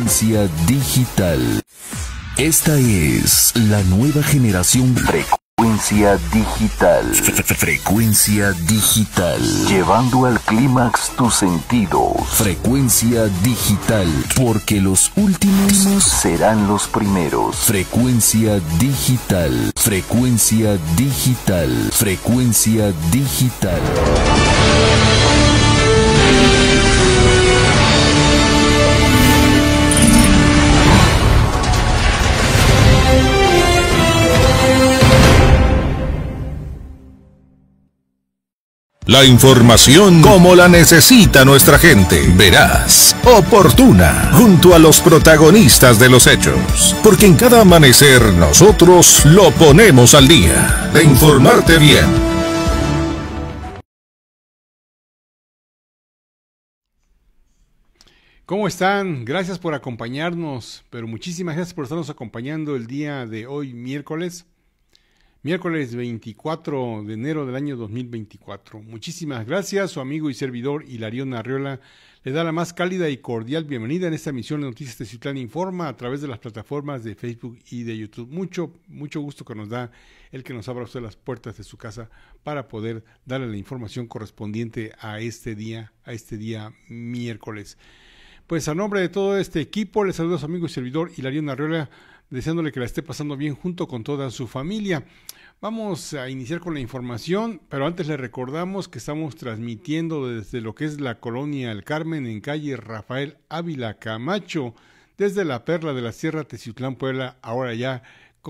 Frecuencia digital. Esta es la nueva generación. Frecuencia digital. Frecuencia digital. Llevando al clímax tus sentidos. Frecuencia digital. Porque los últimos serán los primeros. Frecuencia digital. Frecuencia digital. Frecuencia digital. La información como la necesita nuestra gente. Veraz, oportuna, junto a los protagonistas de los hechos. Porque en cada amanecer nosotros lo ponemos al día. De informarte bien. ¿Cómo están? Gracias por acompañarnos, pero muchísimas gracias por estarnos acompañando el día de hoy, miércoles 24 de enero del año 2024. Muchísimas gracias. Su amigo y servidor Hilarión Arriola le da la más cálida y cordial bienvenida en esta emisión de Noticias Teciutlán Informa a través de las plataformas de Facebook y de YouTube. Mucho gusto que nos da el que nos abra usted las puertas de su casa para poder darle la información correspondiente a este día miércoles. Pues a nombre de todo este equipo les saludo a su amigo y servidor Hilarión Arriola, deseándole que la esté pasando bien junto con toda su familia. Vamos a iniciar con la información, pero antes le recordamos que estamos transmitiendo desde lo que es la colonia El Carmen en calle Rafael Ávila Camacho, desde la perla de la Sierra Teciutlán, Puebla, ahora ya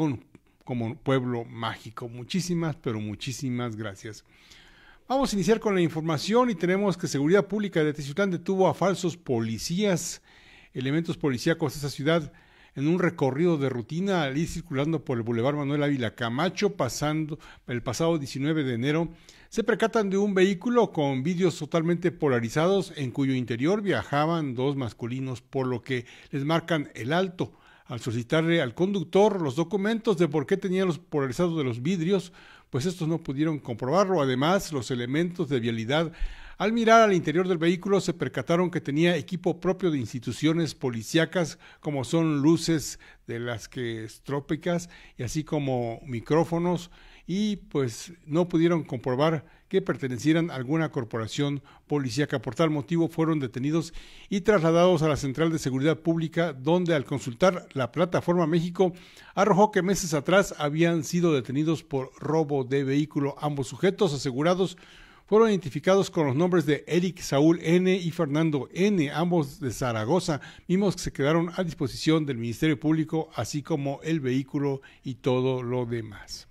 como pueblo mágico. Muchísimas gracias. Vamos a iniciar con la información y tenemos que Seguridad Pública de Teciutlán detuvo a falsos policías, elementos policíacos de esta ciudad, en un recorrido de rutina al ir circulando por el Boulevard Manuel Ávila Camacho, pasando el pasado 19 de enero, se percatan de un vehículo con vidrios totalmente polarizados en cuyo interior viajaban dos masculinos, por lo que les marcan el alto. Al solicitarle al conductor los documentos de por qué tenían los polarizados de los vidrios, pues estos no pudieron comprobarlo. Además, los elementos de vialidad, al mirar al interior del vehículo, se percataron que tenía equipo propio de instituciones policíacas, como son luces de las que estrópicas, y así como micrófonos, y pues no pudieron comprobar que pertenecieran a alguna corporación policíaca. Por tal motivo fueron detenidos y trasladados a la Central de Seguridad Pública, donde al consultar la Plataforma México arrojó que meses atrás habían sido detenidos por robo de vehículo. Ambos sujetos asegurados fueron identificados con los nombres de Eric Saúl N. y Fernando N., ambos de Zaragoza, mismos que se quedaron a disposición del Ministerio Público, así como el vehículo y todo lo demás.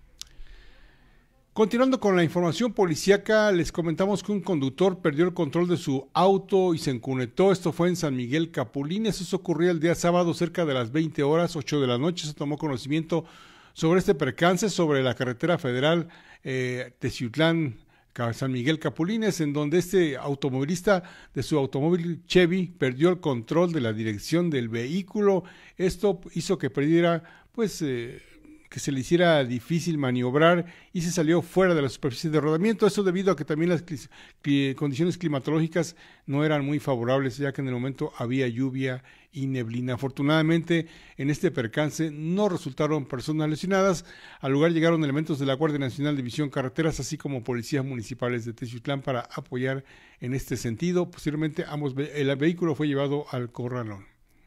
Continuando con la información policíaca, les comentamos que un conductor perdió el control de su auto y se encunetó. Esto fue en San Miguel Capulines. Eso ocurrió el día sábado cerca de las 20 horas, 8 de la noche. Se tomó conocimiento sobre este percance sobre la carretera federal Teciutlán San Miguel Capulines, en donde este automovilista de su automóvil Chevy perdió el control de la dirección del vehículo. Esto hizo que perdiera, que se le hiciera difícil maniobrar y se salió fuera de la superficie de rodamiento. Esto debido a que también las condiciones climatológicas no eran muy favorables, ya que en el momento había lluvia y neblina. Afortunadamente, en este percance no resultaron personas lesionadas. Al lugar llegaron elementos de la Guardia Nacional de División Carreteras, así como policías municipales de Teciutlán para apoyar en este sentido. Posteriormente, el vehículo fue llevado al corralón.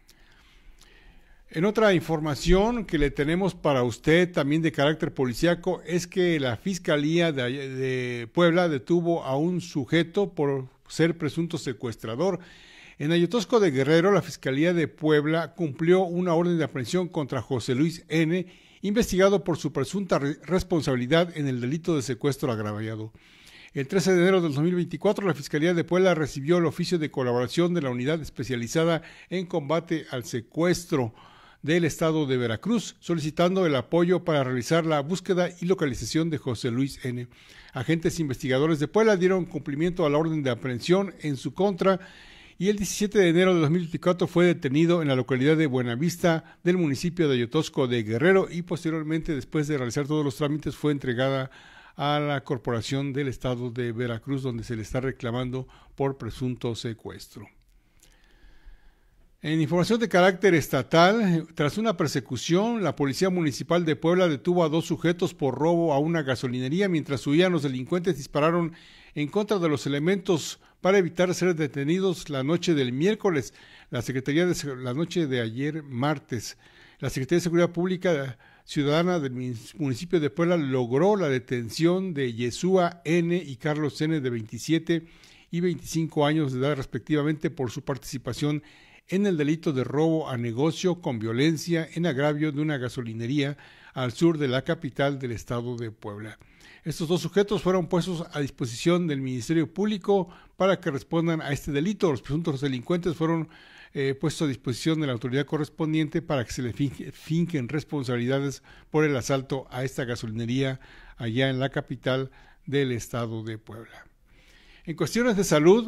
En otra información que le tenemos para usted, también de carácter policíaco, es que la Fiscalía de Puebla detuvo a un sujeto por ser presunto secuestrador. En Ayotosco de Guerrero, la Fiscalía de Puebla cumplió una orden de aprehensión contra José Luis N., investigado por su presunta responsabilidad en el delito de secuestro agravado. El 13 de enero del 2024, la Fiscalía de Puebla recibió el oficio de colaboración de la Unidad Especializada en Combate al Secuestro del Estado de Veracruz, solicitando el apoyo para realizar la búsqueda y localización de José Luis N. Agentes investigadores de Puebla dieron cumplimiento a la orden de aprehensión en su contra y el 17 de enero de 2024 fue detenido en la localidad de Buenavista del municipio de Ayotosco de Guerrero y posteriormente, después de realizar todos los trámites, fue entregada a la Corporación del Estado de Veracruz, donde se le está reclamando por presunto secuestro. En información de carácter estatal, tras una persecución, la Policía Municipal de Puebla detuvo a 2 sujetos por robo a una gasolinería. Mientras huían, los delincuentes dispararon en contra de los elementos para evitar ser detenidos la noche del miércoles. La noche de ayer martes, la Secretaría de Seguridad Pública Ciudadana del municipio de Puebla logró la detención de Yeshua N. y Carlos N. de 27 y 25 años de edad respectivamente por su participación en el delito de robo a negocio con violencia en agravio de una gasolinería al sur de la capital del estado de Puebla. Estos 2 sujetos fueron puestos a disposición del Ministerio Público para que respondan a este delito. Los presuntos delincuentes fueron puestos a disposición de la autoridad correspondiente para que se le finquen responsabilidades por el asalto a esta gasolinería allá en la capital del estado de Puebla. En cuestiones de salud,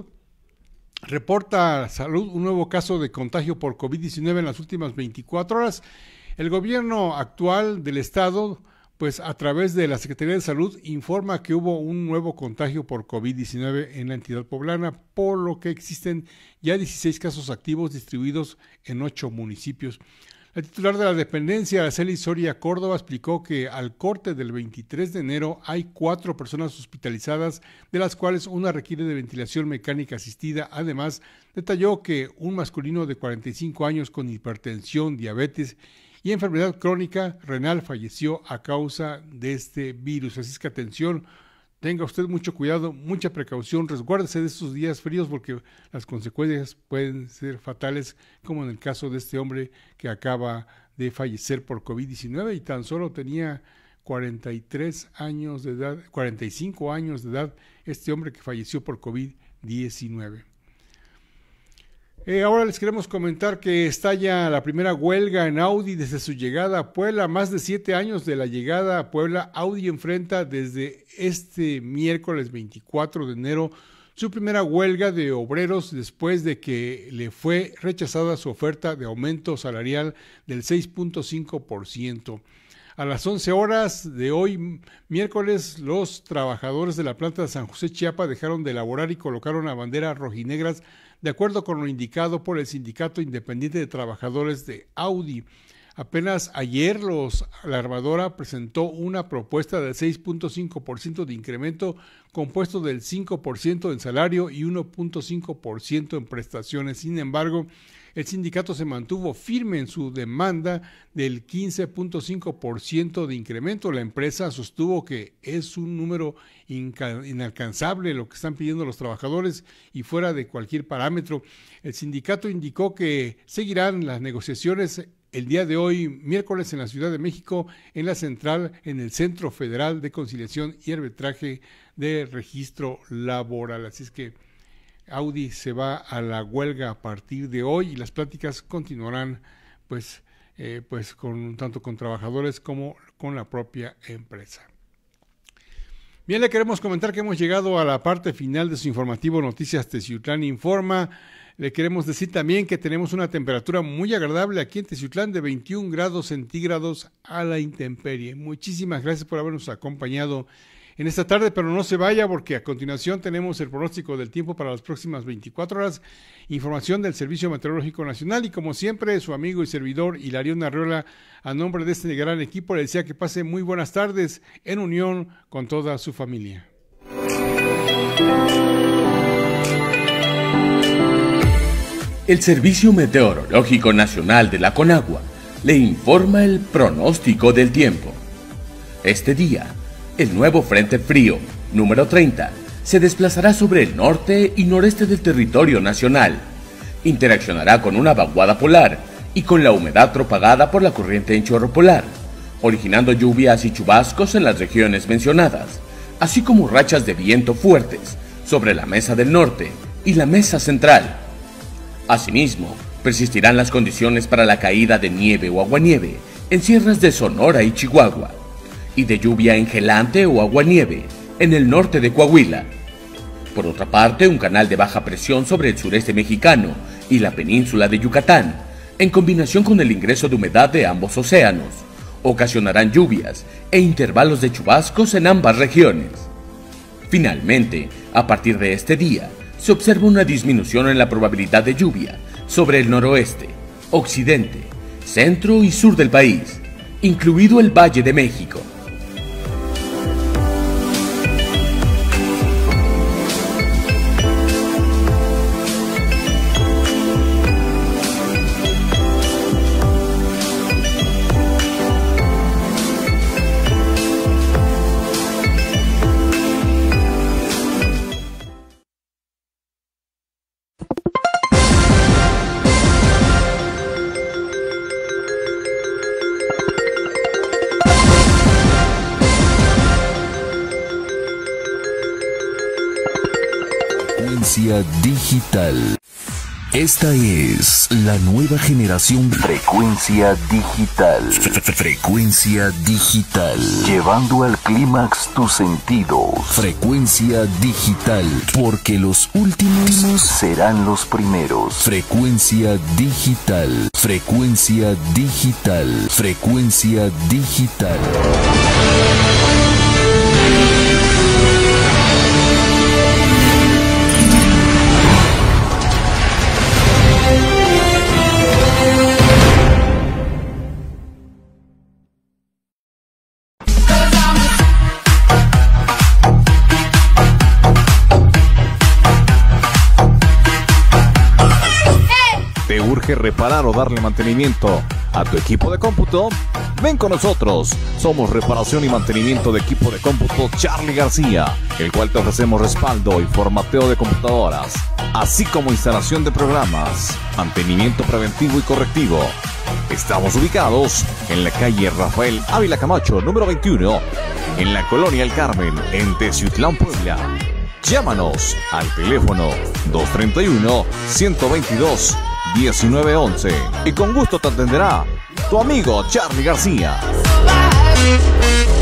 reporta Salud un nuevo caso de contagio por COVID-19 en las últimas 24 horas. El gobierno actual del estado, pues a través de la Secretaría de Salud, informa que hubo un nuevo contagio por COVID-19 en la entidad poblana, por lo que existen ya 16 casos activos distribuidos en 8 municipios. La titular de la dependencia, Araceli Soria Córdoba, explicó que al corte del 23 de enero hay 4 personas hospitalizadas, de las cuales una requiere de ventilación mecánica asistida. Además, detalló que un masculino de 45 años con hipertensión, diabetes y enfermedad crónica renal falleció a causa de este virus. Así es que atención, tenga usted mucho cuidado, mucha precaución, resguárdese de estos días fríos porque las consecuencias pueden ser fatales, como en el caso de este hombre que acaba de fallecer por COVID-19 y tan solo tenía 45 años de edad, este hombre que falleció por COVID-19. Ahora les queremos comentar que estalla la primera huelga en Audi desde su llegada a Puebla. Más de 7 años de la llegada a Puebla, Audi enfrenta desde este miércoles 24 de enero su primera huelga de obreros después de que le fue rechazada su oferta de aumento salarial del 6.5%. A las 11 horas de hoy, miércoles, los trabajadores de la planta de San José Chiapa dejaron de elaborar y colocaron la bandera rojinegras de acuerdo con lo indicado por el Sindicato Independiente de Trabajadores de Audi. Apenas ayer la armadora presentó una propuesta del 6.5% de incremento compuesto del 5% en salario y 1.5% en prestaciones. Sin embargo, el sindicato se mantuvo firme en su demanda del 15.5% de incremento. La empresa sostuvo que es un número inalcanzable lo que están pidiendo los trabajadores y fuera de cualquier parámetro. El sindicato indicó que seguirán las negociaciones el día de hoy, miércoles, en la Ciudad de México, en la central, en el Centro Federal de Conciliación y Arbitraje de Registro Laboral. Así es que Audi se va a la huelga a partir de hoy y las pláticas continuarán tanto con trabajadores como con la propia empresa. Bien, le queremos comentar que hemos llegado a la parte final de su informativo Noticias Teciutlán Informa. Le queremos decir también que tenemos una temperatura muy agradable aquí en Teciutlán de 21 grados centígrados a la intemperie. Muchísimas gracias por habernos acompañado en esta tarde, pero no se vaya porque a continuación tenemos el pronóstico del tiempo para las próximas 24 horas, información del Servicio Meteorológico Nacional y como siempre su amigo y servidor Hilarión Arriola, a nombre de este gran equipo le desea que pase muy buenas tardes en unión con toda su familia. El Servicio Meteorológico Nacional de la Conagua le informa el pronóstico del tiempo. Este día, el nuevo Frente Frío, número 30, se desplazará sobre el norte y noreste del territorio nacional. Interaccionará con una vaguada polar y con la humedad propagada por la corriente en chorro polar, originando lluvias y chubascos en las regiones mencionadas, así como rachas de viento fuertes sobre la mesa del norte y la mesa central. Asimismo, persistirán las condiciones para la caída de nieve o aguanieve en sierras de Sonora y Chihuahua, y de lluvia engelante o aguanieve en el norte de Coahuila. Por otra parte, un canal de baja presión sobre el sureste mexicano y la península de Yucatán, en combinación con el ingreso de humedad de ambos océanos, ocasionarán lluvias e intervalos de chubascos en ambas regiones. Finalmente, a partir de este día, se observa una disminución en la probabilidad de lluvia sobre el noroeste, occidente, centro y sur del país, incluido el Valle de México. Frecuencia digital. Esta es la nueva generación. Frecuencia digital. Frecuencia digital. Llevando al clímax tus sentidos. Frecuencia digital. Porque los últimos serán los primeros. Frecuencia digital. Frecuencia digital. Frecuencia digital. ¿Te urge reparar o darle mantenimiento a tu equipo de cómputo? Ven con nosotros. Somos reparación y mantenimiento de equipo de cómputo Charlie García, el cual te ofrecemos respaldo y formateo de computadoras, así como instalación de programas, mantenimiento preventivo y correctivo. Estamos ubicados en la calle Rafael Ávila Camacho, número 21, en la colonia El Carmen, en Teciutlán, Puebla. Llámanos al teléfono 231-122-1911 y con gusto te atenderá tu amigo Charlie García.